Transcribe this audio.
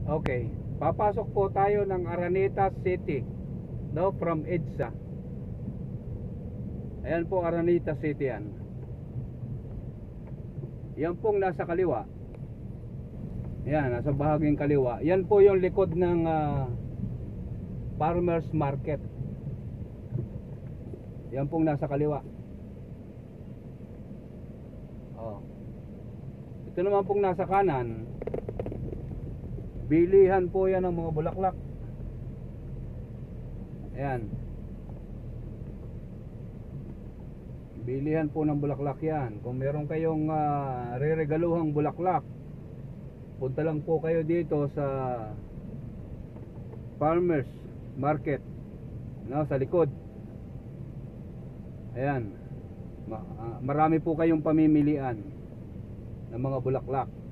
Okay, papasok po tayo ng Araneta City, no, from EDSA. Ayan po, Araneta City yan. Yan pong nasa kaliwa. Yan, nasa bahaging kaliwa. Yan po yung likod ng Farmers Market. Yan pong nasa kaliwa. Oh. Ito naman pong nasa kanan, bilihan po yan ng mga bulaklak. Ayan. Bilihan po ng bulaklak yan. Kung meron kayong reregaluhang bulaklak, punta lang po kayo dito sa Farmers Market, no, sa likod. Ayan. Marami po kayong pamimilian ng mga bulaklak.